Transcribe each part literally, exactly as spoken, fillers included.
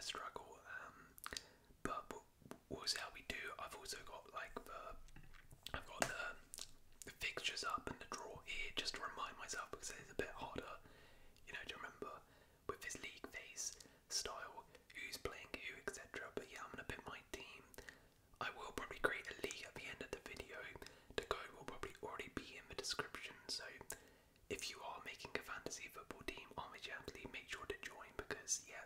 a struggle, um, but we'll, we'll see how we do. I've also got like the, I've got the, the fixtures up and the draw here just to remind myself, because it's a bit harder, you know, to remember with this league phase style who's playing who, et cetera. But yeah, I'm gonna pick my team. I will probably create a league at the end of the video. The code will probably already be in the description, so if you are making a fantasy football team on the Champions, make sure to join, because yeah,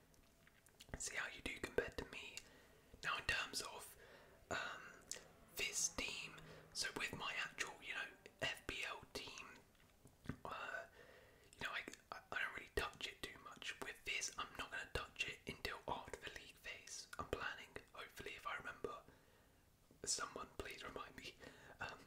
see how you do compared to me. Now in terms of um, this team, so with my actual, you know, F B L team, uh, you know, I, I, I don't really touch it too much. With this, I'm not going to touch it until after the league phase. I'm planning, hopefully, if I remember. Someone please remind me. Um,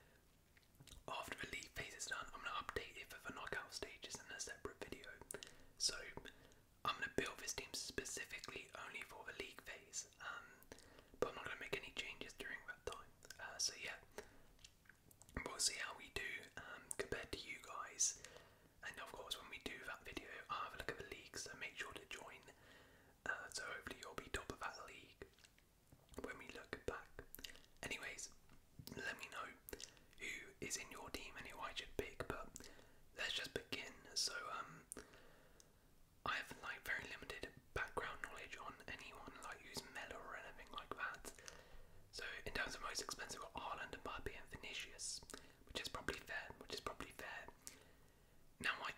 after the league phase is done, I'm going to update it for the knockout stages in a separate video. So I'm going to build this team specifically only for the league phase, um, but I'm not going to make any changes during that time. Uh, so yeah, we'll see how we do um, compared to you guys. And of course, when we do that video, I'll have a look at the league, so make sure to join. Uh, so hopefully you'll be top of that league when we look back. Anyways, let me know who is in your team and who I should pick, but let's just begin. So um, I have like very limited background knowledge on anyone like who's Mela or anything like that. So in terms of most expensive, we've got Haaland, Mbappe and Vinicius, which is probably fair, which is probably fair. Now I,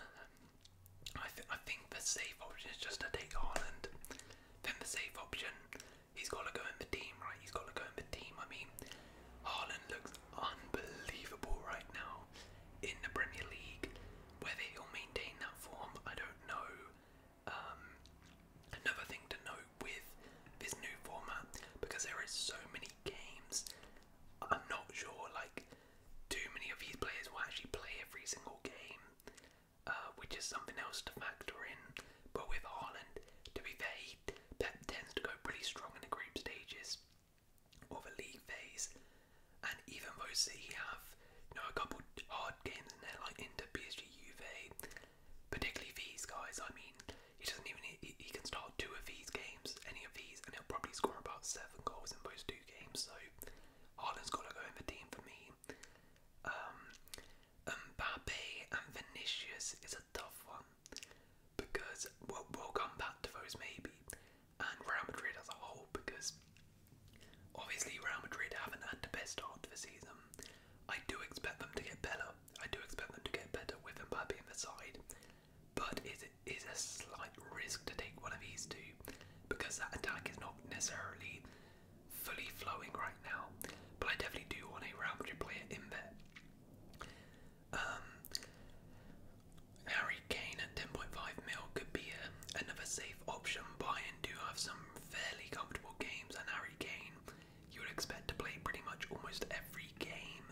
I, th I think the safe option is just to take Haaland. Then the safe option, he's got to go in the team, right? He's got to go in the team. I mean, Haaland looks unbelievable right now in the Premier League. Whether he'll maintain that form, I don't know. Um, another thing to note with this new format, because there is so many games, I'm not sure like too many of these players will actually play every single game, uh, which is something else to factor in. But with Haaland, to be fair, he, Pep tends to go pretty strong in the group stages or the league phase, and even though City have, you know, a couple hard games in there like Inter, P S G, Juve, particularly these guys, I mean, he doesn't even, he, he can start two of these games, any of these, and he'll probably score about seven goals in those two games. So Haaland's got to go in the team for me. Um, Mbappe and Vinicius is a tough one, because we'll, we'll come back to those maybe, and Real Madrid as a whole, because obviously Real Madrid haven't had the best start to the season. I do expect them to get better. I do expect them to get better with Mbappe in the side, but it is a slight risk to take one of these two, because that attack is not necessarily fully flowing right now. But I definitely do want a Real Madrid player in there. Um, Harry Kane at ten point five mil could be a, another safe option. Bayern do have some fairly comfortable games, and Harry Kane you would expect to play pretty much almost every game.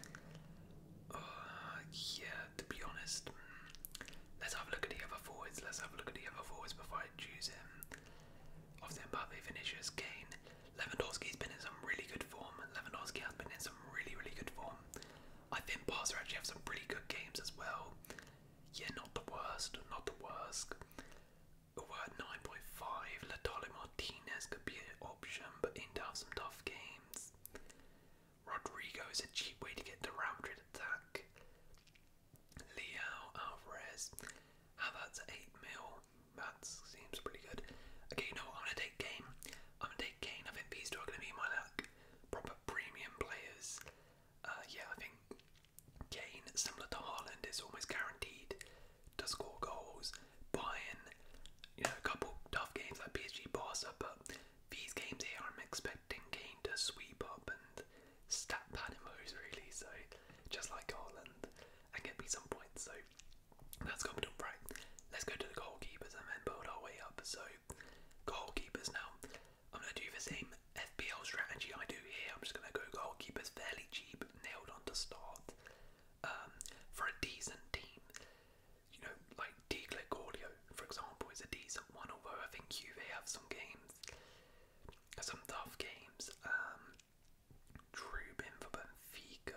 Uh, yeah, to be honest. Let's have a look at the other forwards. Let's have a look at the other forwards before I choose him. Obviously Mbappe, Vinicius, Kane. Lewandowski's been in some really good form. Lewandowski has been in some really, really good form. I think Barca actually have some pretty good games as well. Yeah, not the worst, not the worst. We're at nine point five. Lautaro Martinez could be an option, but Inter have some tough games. Rodrigo is a cheap way to get the Real Madrid attack. Leao, Alvarez. Havertz at eight mil. That seems pretty good. Okay, you know what? I'm gonna take Kane. I'm gonna take Kane. I think these two are gonna be my like proper premium players. Uh, yeah, I think Kane, similar to Haaland, is almost guaranteed to score goals. Bayern, you know, a couple tough games like P S G, Barca, but these games here I'm expecting Kane to sweep up and stat pad him those really. So just like Haaland, and get me some points. So that's confident, right? Let's go to the goalkeepers and then build our way up. So goalkeepers now. I'm gonna do the same F B L strategy I do here. I'm just gonna go goalkeepers fairly cheap, nailed on to start. Um, for a decent team, you know, like Tingles, for example, is a decent one. Although I think Juve have some games, some tough games. Um, Trubin for Benfica.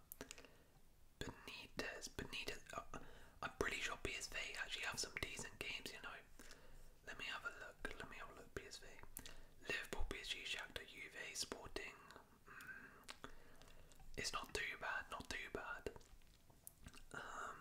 Benitez, Benitez. Uh, I'm pretty sure P S V actually have some decent games. You know, let me have a look. it's not too bad, not too bad. Um,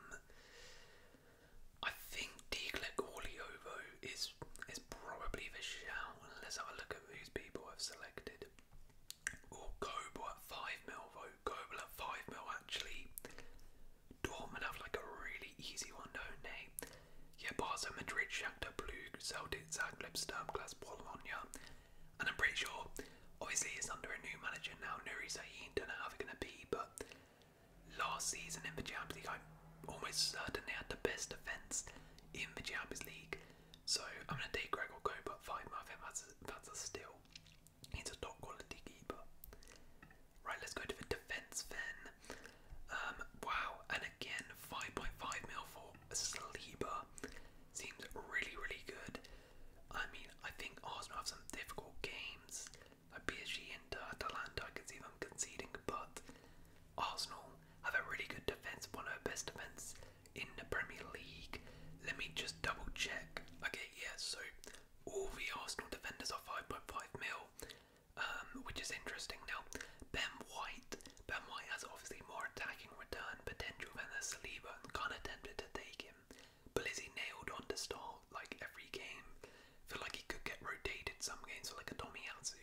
I think Declick or Leovo is is probably the shout. Let's have a look at whose people I've selected. Or Goebel at five mil vote. Goebel at five mil actually. Dortmund have like a really easy one, don't they? Yeah, Barca, Madrid, Shakhtar, Blue, Celtic, Zagreb, Sturm, Glas, Bologna. And I'm pretty sure, obviously it's under a new manager now, Nuri Sahin, don't know how they're going to be, but last season in the Champions League, I'm almost certain they had the best defence in the Champions League. So I'm going to take Gregor Kobe at five, I think that's a, that's a steal. He's a top quality keeper. Right, let's go to the defence then. Um, wow, and again, five point five mil for Saliba. Seems really, really good. I mean, I think Arsenal have some difficult games. Like P S G, Inter, Atalanta, I can see them conceding, but Arsenal have a really good defence, one of the best defence in the Premier League. Let me just double check. Okay, yeah, so all the Arsenal defenders are five point five mil, um, which is interesting. Now, Ben White, Ben White has obviously more attacking return potential than the Saliba. I'm kind of tempted to take him, but is he nailed on to start like every game? I feel like he could get rotated some games for like a Tomiyasu.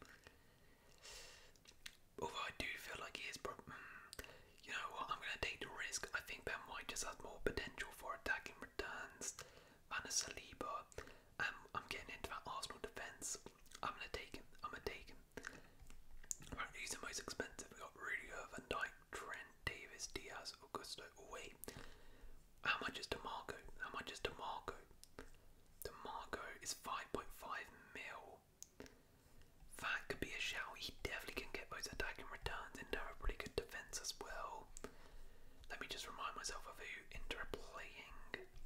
Although I do feel like he is pro- mm, you know what, I'm going to take the risk. I think Ben White just has more potential for attacking returns than a Saliba. Um, I'm getting into that Arsenal defence. I'm going to take him. I'm going to take him. Right, who's the most expensive? We've got Rudiger, Van Dijk, Trent, Davis, Diaz, Augusto. Oh, wait. How much is DeMarco? How much is DeMarco? DeMarco is five point five mil. That could be a shout. He definitely can get those attacking returns and have a pretty good defence as well. Let me just remind myself of who Inter are playing.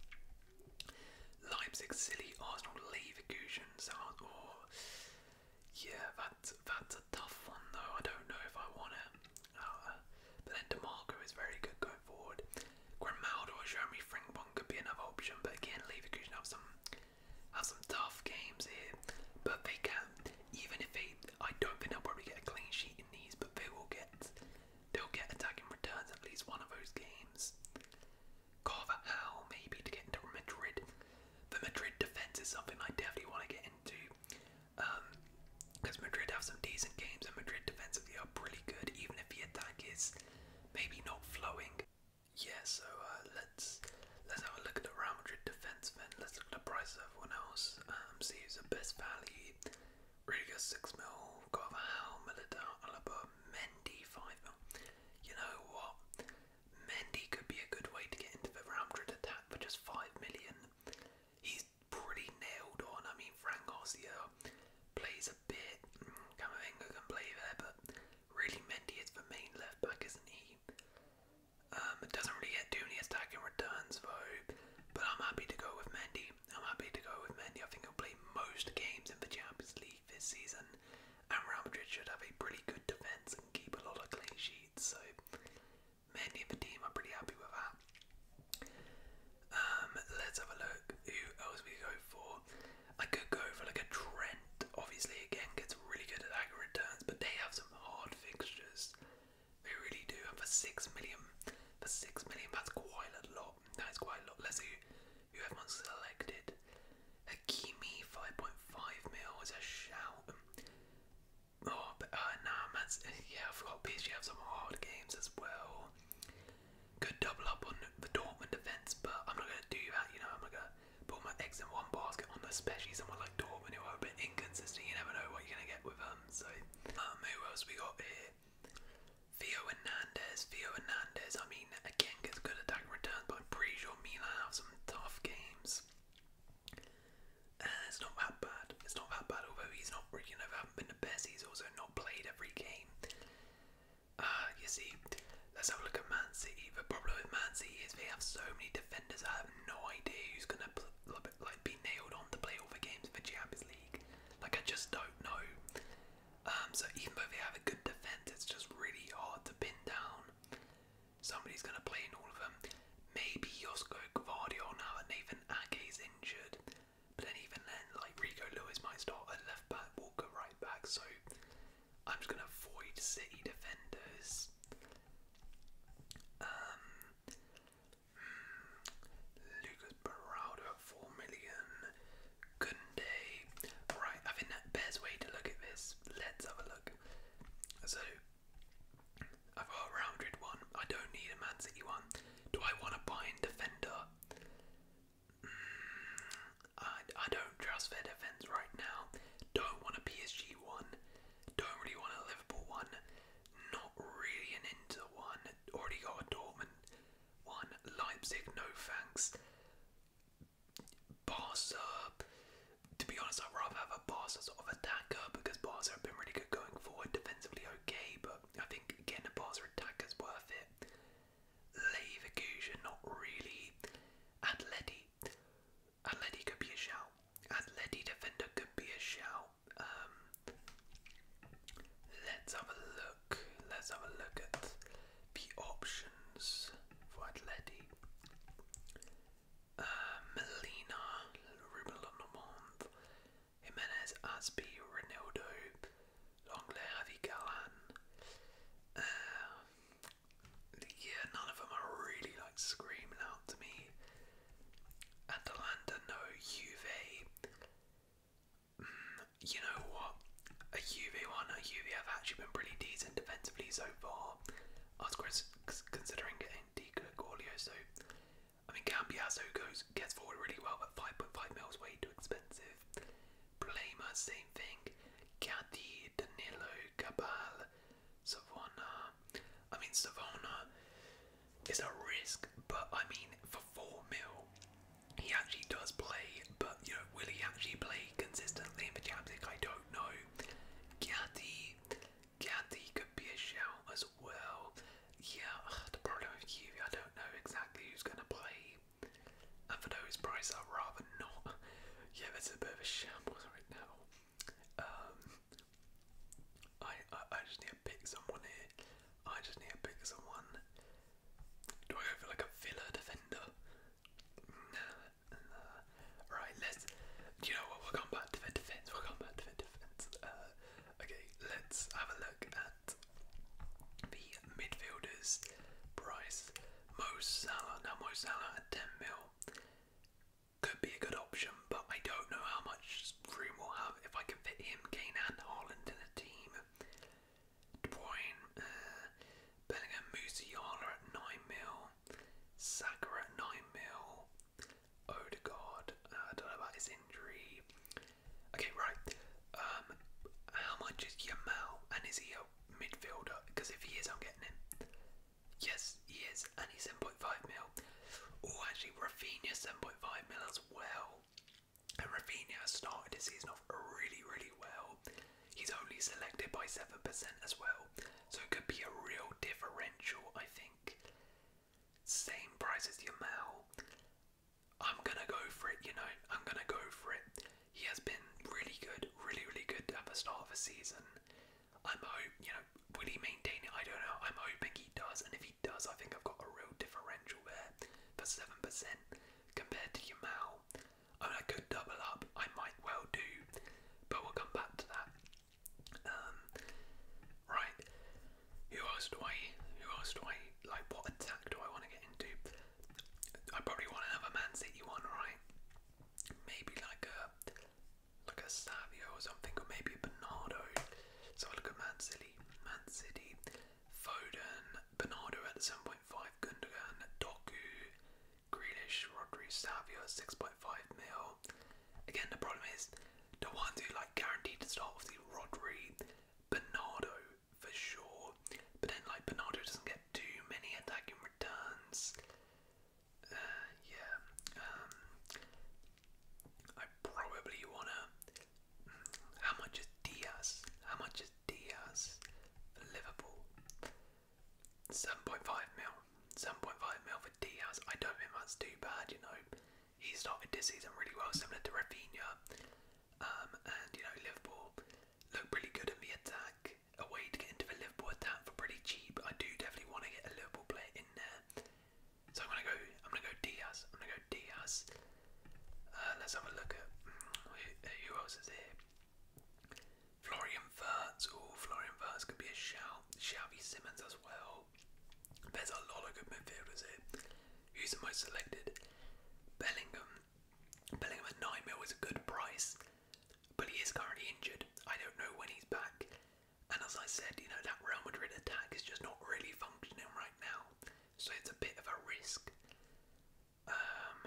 Leipzig, Silly, Arsenal, Leverkusen. So, oh, yeah, that's that's a tough one though. I don't know if I want it. Uh, but then DeMarco is very good going forward. Grimaldo or Jeremy Frimpong could be another option, but again, Leverkusen have some have some tough games here. But they can, even if they, I don't think they'll probably get a clean sheet in these, but they will get, they'll get attacking returns at least one of those games. Carvajal maybe to get into Madrid. The Madrid defence is something I definitely want to get into. Um, because Madrid have some decent games and Madrid defensively are pretty good, even if the attack is maybe not flowing. Yeah, so uh, let's let's have a look at the Real Madrid defence then. Let's look at the price of everyone else. Um, see who's the best value. Rudiger six mil, Carvajal, Militao, Alaba, Mendy five mil. You know what? Mendy could be a good way to get into the Real Madrid attack for just five million. He's pretty nailed on. I mean, Frank Garcia plays a bit. Camavinga can play there, but really Mendy is the main left back, isn't he? Um, it doesn't really get too many attacking returns though, but I'm happy to go with Mendy. I'm happy to go with Mendy. I think he'll play most games in the Champions League this season, and Real Madrid should have a pretty good defence and keep a lot of clean sheets. So Mendy and the team, I'm pretty happy with that. Um, let's have a look. Who else we go for? I could go for like a Trent. Obviously, again, gets really good attacking returns, but they have some hard fixtures. They really do. And for six million, for six million, that's quite a lot. That is quite a lot. Let's see who everyone's selected. Hakimi, five point five mil is a shout. Oh, but uh, nah, man's yeah. I forgot P S G have some hard games as well. Could double up on the Dortmund defence, but I'm not gonna do that. You know, I'm not gonna put my eggs in one basket on especially someone like Dortmund who are a bit inconsistent. You never know what you're gonna get with them. So, um, who else we got here? Theo Hernandez, Theo Hernandez, I mean, again, gets good attack returns, but I'm pretty sure Milan have some tough games. And it's not that bad. It's not that bad, although he's not, you know, haven't been the best. He's also not played every game. Uh, you see, let's have a look at Man City. The problem with Man City is they have so many defenders. I have no idea who's going to like be nailed on to play all the games for Champions League. Like, I just don't know. Um, so even though they have a good defence, it's just really hard to pin down. Somebody's going to play in all of them. Maybe UxGXAR now that Nathan Ake's injured. But then even then, like, Rico Lewis might start at left back, Walker right back. So I'm just going to avoid City defenders. Leipzig, no thanks. Barca, to be honest, I'd rather have a Barca sort of attacker because Barca have been really good going forward, defensively okay, but I think again a Barca attacker's worth it. Leverkusen, not really. Atleti, Atleti could be a shout. Atleti defender could be a shout. Um, let's have a look. Let's have a look at the options for Atleti. Uh, Melina, Ruben London, Jimenez, Aspi, Ronaldo, Longley, Javi Galan. Uh, yeah, none of them are really like screaming out to me. Atalanta, no. Juve. Mm, you know what? A Juve one, a Juve have actually been pretty decent defensively so far. I was considering getting Di Gregorio, so I mean Cambiaso goes gets forward really well, but five point five mil is way too expensive. Blama, same thing. Gatti, Danilo, Cabal, Savona. I mean Savona is a risk, but I mean for four mil he actually does play, but you know, will he actually play consistently in the Champions League? I don't know. Gatti, Gatti could be a shout as well. Yeah, ugh, the problem with Juve, I don't know exactly who's going to play, and for those prices I'd rather not. Yeah, that's a bit of a shambles right now. Um, I, I, I just need to pick someone here. I just need to pick someone. Do I go for like a Villa defender? Nah, nah. Right, let's. You know what? We'll come back to the defense. We'll come back to the defense. Uh, okay, let's have a look at the midfielders. Price. Mo Salah. Now Mo Salah at ten mil could be a good option, but I don't know how much room we'll have if I can fit him, Kane and Haaland in a team. De Bruyne, uh, Bellingham, Musiala at nine mil, Saka at nine mil, Odegaard, uh, I don't know about his injury. Okay, right, um, how much is Yamal, and is he a midfielder? Because if he is, I'm getting him. Yes, he is, and he's seven point five mil. Oh, actually, Rafinha seven point five mil as well. And Rafinha started his season off really, really well. He's only selected by seven percent as well, so it could be a real differential, I think. Same price as Yamal. I'm gonna go for it, you know. I'm gonna go for it. He has been really good, really, really good at the start of the season. I'm hope, you know, will he maintain it? I don't know. I'm hoping he does, and if he does, I think I've got a real differential there for seven percent compared to Yamal. I mean, I could double up. I might well do, but we'll come back to that. Um, right. Who else do I? Who else do I like? What attack do I want to get into? I probably want another Man City one, right? Maybe like a like a Savio or something, or maybe a Bernardo. So I look at Man City. Man City. Foden, Bernardo at seven point five, Gundogan, Doku, Grealish, Rodri, Savio at six point five mil. Again, the problem is the ones who like guaranteed to start with the Rodri, Bernardo for sure, but then like Bernardo doesn't get too many attacking returns. Uh, yeah, um, I probably wanna. How much is Diaz? How much is Diaz for Liverpool? seven point five mil. seven point five mil for Diaz. I don't think that's too bad, you know. He started this season really well, similar to Rafinha. Um, and, you know, Liverpool look pretty good in the attack. A way to get into the Liverpool attack for pretty cheap. I do definitely want to get a Liverpool player in there. So I'm gonna go I'm gonna go Diaz. I'm gonna go Diaz. Uh, let's have a look at who, who else is here. Florian Wirtz. Oh, Florian Wirtz could be a shout. Xavi Simons as well. There's a lot of good midfielders here. Who's the most selected? Bellingham. Bellingham at nine mil is a good price, but he is currently injured. I don't know when he's back. And as I said, you know, that Real Madrid attack is just not really functioning right now. So it's a bit of a risk. Um,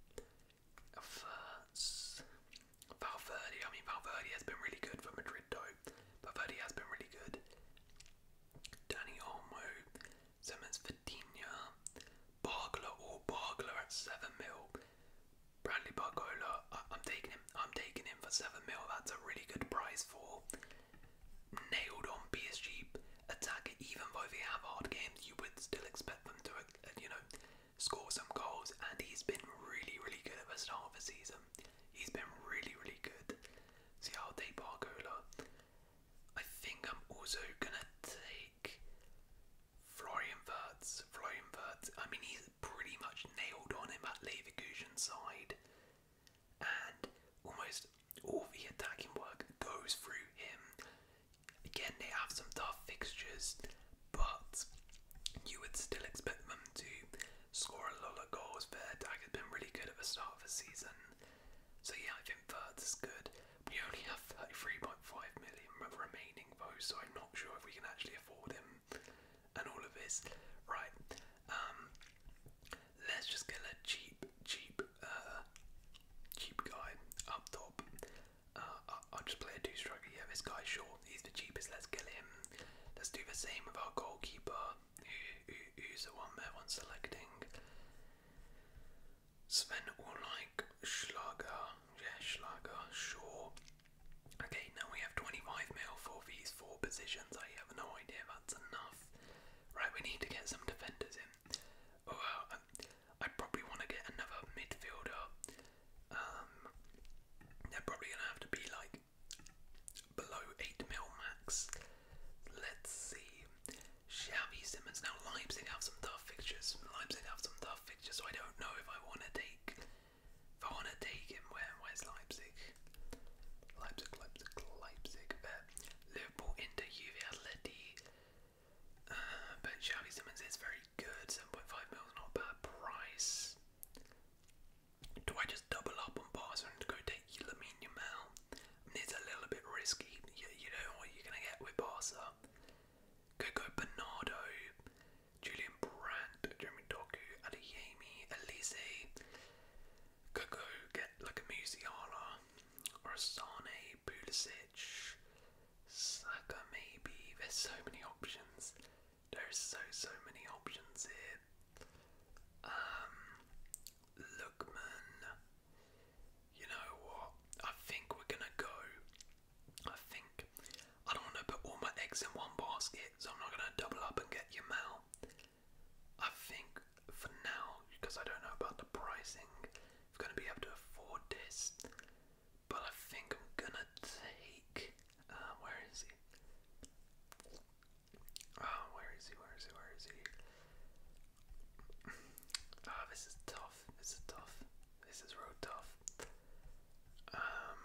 Wirtz. Valverde. I mean, Valverde has been really good for Madrid though. Valverde has been really good. Dani Olmo. Simmons, Vitinha. Barcola. Oh, Barcola. at seven mil. Bradley Barcola, I, I'm taking him. I'm taking him for seven mil. That's a really good price for nailed on P S G attacker. Even though they have hard games, you would still expect them to, uh, you know, score some goals. And he's been really, really good at the start of the season. He's been really, really good. See, I'll take Barcola. I think I'm also gonna take Florian Wirtz. Florian Wirtz. I mean, he's pretty much nailed on in that Leverkusen side, and almost all the attacking work goes through him. Again, they have some tough fixtures, but you would still expect them to score a lot of goals. Their attack has been really good at the start of the season, so yeah, I think Wirtz is good. We only have thirty-three point five million remaining though, so I'm not sure if we can actually afford him and all of this. Right, um, let's just get a cheap, cheap, uh, cheap guy up top. Uh, I'll, I'll just play a two-striker. Yeah, this guy's short. He's the cheapest. Let's get him. Let's do the same with our goalkeeper. Who, who, who's the one everyone's selecting? Sven or like Schlager. Yeah, Schlager. Sure. Okay, now we have twenty-five mil for these four positions. I have no idea if that's enough. Right, we need to get some defenders in. Oh, well, I, I probably want to get another midfielder. Um, they're probably going to have to be like below eight mil max. Let's see. Xavi Simmons. Now, Leipzig have some tough fixtures. Leipzig have some tough fixtures, so I don't know if I want to take. If I want to take him, where? Where's Leipzig? Leipzig, Leipzig, Leipzig. There. Liverpool, Inter, Juve, Atleti. Uh, but Xavi Simmons is very good. seven point five mil is not a bad price. Do I just double up on Barca and go take Lamine Yamal? I mean, it's a little bit risky. You, you don't know what you're going to get with Barca. Could go Bernardo, Julian Brandt, Jeremy Doku, Adeyemi, Elise. Could go get like a Musiala or a Sane, Pulisic, Saka maybe. There's so many options. There's so, so many options here. Um, Lookman. You know what? I think we're gonna go. I think I don't want to put all my eggs in one basket, so I'm not gonna double up and get Yamal. I think for now, because I don't know about the pricing, I'm gonna be able to afford this. But I think I'm gonna take. Uh, where is he? Oh, where is he? Where is he? Where is he? Ah, oh, this is tough. This is tough. This is real tough. Um.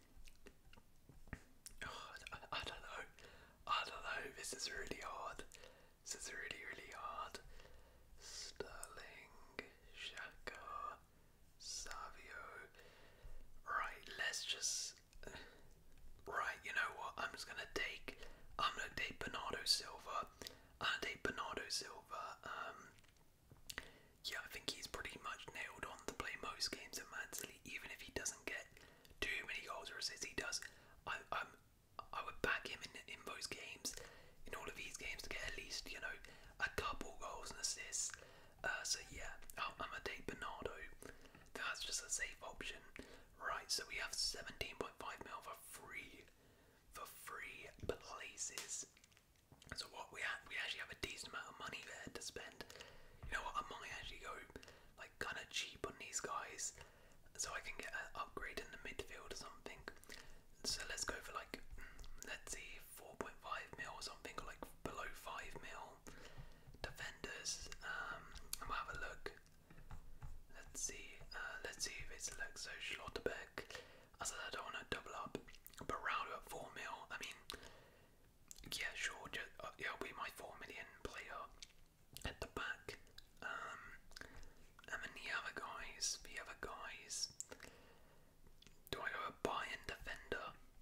Oh, I, I don't know. I don't know. This is really hard. This is really, really hard. Sterling, Xhaka, Savio. Right, let's just. Right, you know what? I'm just gonna take. I'm gonna take Bernardo Silva. I'm gonna take Bernardo Silva. Um, yeah, I think he's pretty much nailed on to play most games at Man City, even if he doesn't get too many goals or assists. He does. I, I'm. I would back him in in those games, in all of these games, to get at least, you know, a couple goals and assists. Uh, so yeah, I'm, I'm gonna take Bernardo. That's just a safe option. Right, so we have seventeen point five mil for free, for free places. So what we have, we actually have a decent amount of money there to spend. You know what? I might actually go like kind of cheap on these guys, so I can get an upgrade in the midfield or something. So let's go for like, let's see, four point five mil or something, or like below five mil defenders. Um, I'm gonna have a look. Let's see. Uh, let's see if it's like so Schlotterbeck. I said I don't want to double up, but Ronaldo at four mil. I mean, yeah, sure. Just, uh, yeah, I'll be my four million player at the back. Um, and then the other guys, the other guys. Do I go a Bayern defender?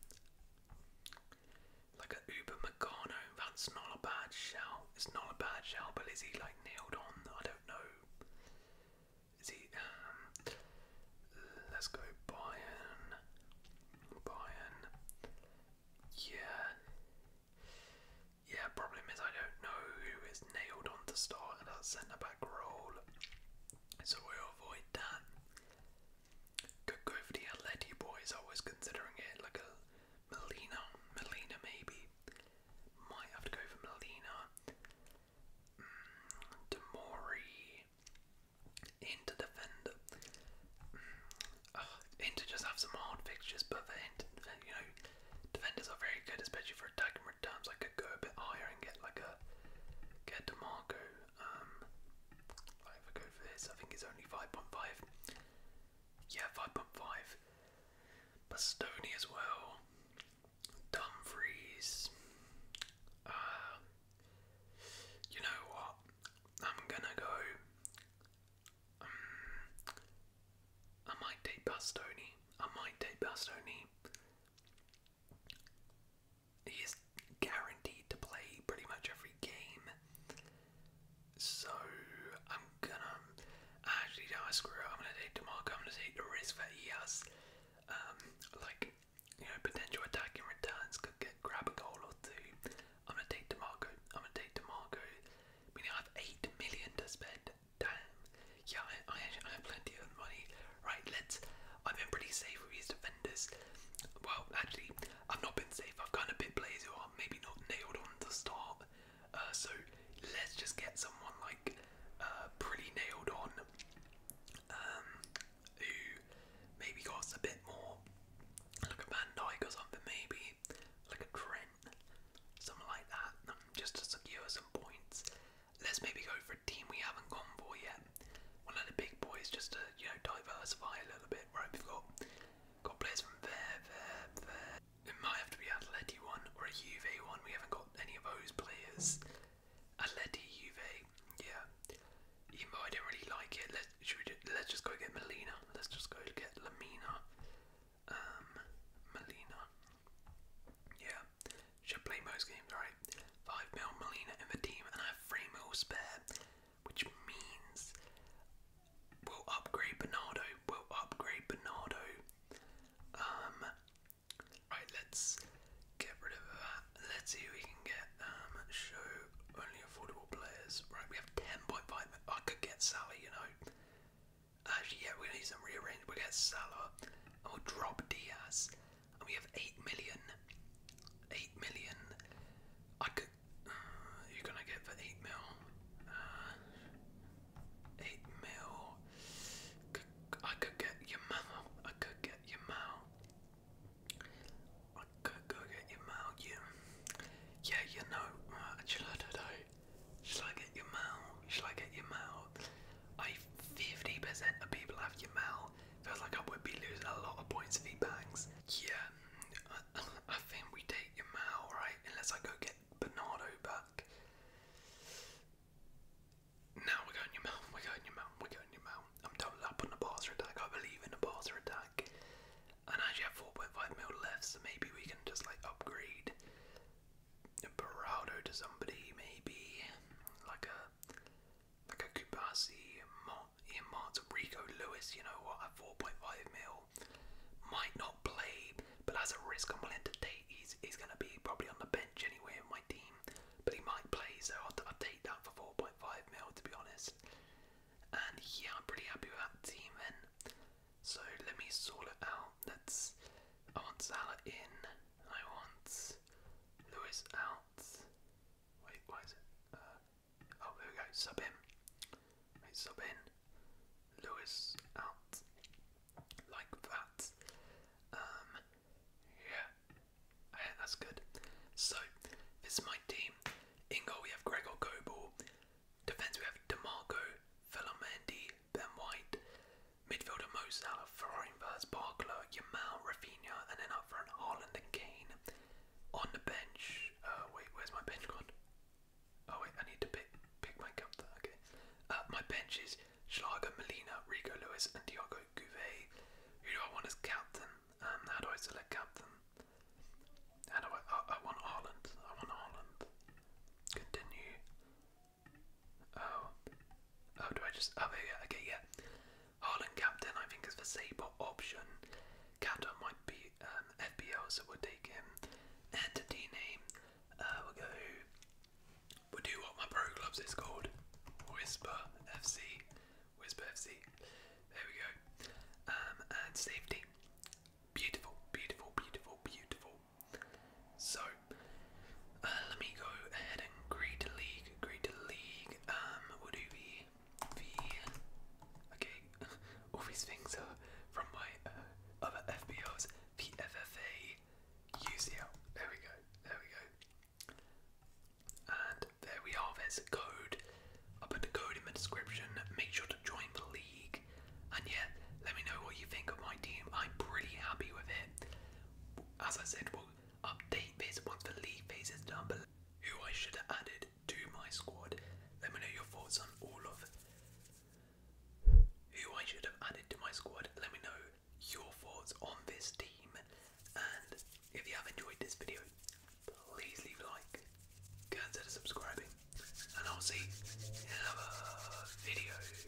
Like a Uber Meccano? That's not a bad shout. It's not a bad shout, but is he like nailed on? I don't know. Is he? Um, let's go Bayern. Bayern. Yeah. Yeah, problem is I don't know who is nailed on to start at that centre back role. So we'll avoid have some hard fixtures, but they, you know, defenders are very good, especially for attacking returns. I could go a bit higher and get like a get DeMarco. Um, like if I go for this, I think it's only five point five. Yeah, five point five. Bastoni as well. Dumfries. Uh, you know what? I'm gonna go. Um, I might take Bastoni. I might take Bastoni. He is guaranteed to play pretty much every game. So I'm gonna actually no, I screw it. I'm gonna take DeMarco. I'm gonna take the risk that he has. Um, like you know, potential attacking returns could get grab a goal or two. I'm gonna take DeMarco. I'm gonna take DeMarco. I mean, I have eight million to spend. Damn. Yeah, I, I, I have plenty of money. Right, let's. I've been pretty safe with these defenders. Well, actually, I've not been safe. I've kind of bit players who are maybe not nailed on to start. Uh, so let's just get someone like uh, pretty nailed on. Um, who maybe costs a bit more, like a Van Dijk or something, maybe like a Trent, something like that, um, just to secure some points. Let's maybe go for a team we haven't gone for yet. One of the big boys, just to you know diversify a little bit. Right, we've got got players from there, there, there. It might have to be Atleti one or a Juve one. We haven't got any of those players. Atleti, Juve, yeah. Even though I don't really like it, let's should we just, let's just go get Molina. Let's just go get Lamina. Um, Molina. Yeah, should play most games, right? Five mil Molina in the team, and I have three mil spare, which means we'll upgrade Bernardo. We'll upgrade Bernardo. Um, right, let's get rid of that. Let's see who we can get. Um, show only affordable players. Right, we have ten point five. I could get Salah, you know. Actually, yeah, we're gonna need some rearrange. We'll get Salah, and we'll drop Diaz, and we have eight million. Eight million. I could. Uh, you're gonna get for eight mil. Uh, eight mil. I could get Yamal. I could get Yamal. I could go get Yamal. Yeah. Yeah, you know. Uh, should I don't know? Should I get Yamal? Should I get Yamal? I fifty percent of people have Yamal. Feels like I would be losing a lot of points if he bangs. Yeah. I, I think we take Yamal, right? Unless I go get Bernardo back. Now we're going Yamal. We're going Yamal. We're going Yamal. I'm doubled up on the Barca attack. I believe in the Barca attack. And I actually have four point five mil left, so maybe we can just like upgrade Beraldo to somebody, maybe like a like a Kubasi, Ian Martin, Rico Lewis. You know what? At four point five mil, might not play, but as a risk I'm willing to take. He's he's gonna be probably on the bench anyway in my team, but he might play, so I'll, I'll take that for four point five mil to be honest. And yeah, I'm pretty happy with that team then. So let me sort it out. Let's. I want Salah in. I want Lewis out. Wait, why is it? Uh, oh, there we go. Sub in. Wait, sub in. Lewis out. Like that. Um, yeah. I think that's good. So, this is my team. In goal we have Gregor Kobel. Defence we have DeMarco, Filamendi, Ben White. Midfielder Mo Salah, Ferrari versus Barkler, Yamal, Rafinha, and then up front Haaland and Kane. On the bench, uh, wait, where's my bench gone? Oh wait, I need to pick pick my captain. Okay, uh, my bench is Schlager, Molina, Rico Lewis, and Diogo Gouvet. Who do I want as captain? Um, how do I select captain? How do I? Oh, I want Haaland. I want Haaland. Continue. Oh, oh, do I just? Oh, yeah. Okay, yeah. Haaland captain, I think, is the safer option. Captain might be um, F B L, so we'll take him. Entity name, uh, we'll go. We'll do what my pro clubs is called. Whisper F C. Whisper F C. There we go. Um, and safety. Beautiful, beautiful, beautiful, beautiful. So, uh, let me go ahead and agree to league. Agree to league. Um, we'll do the the. Okay, all these things are from my uh, other F B guys a code. I'll put the code in the description. Make sure to join the league. And yeah, let me know what you think of my team. I'm pretty happy with it. As I said, we'll update this once the league phase is done. But who I should have added to my squad. Let me know your thoughts on all of who I should have added to my squad. Let me know your thoughts on this team. And if you have enjoyed this video, please leave a like, consider subscribing, and I'll see you in another video.